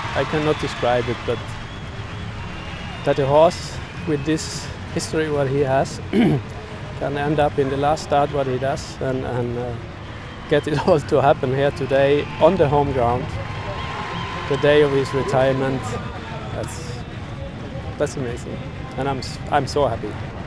I cannot describe it, but that a horse with this history what he has can end up in the last start what he does and get it all to happen here today on the home ground, the day of his retirement. That's amazing, and I'm so happy.